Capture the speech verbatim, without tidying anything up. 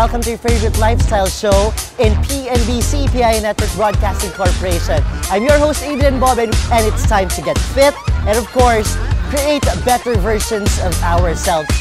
welcome to your favorite lifestyle show in P N B C, Piaya Network Broadcasting Corporation. I'm your host, Adrian Bob, and it's time to get fit and, of course, create better versions of ourselves.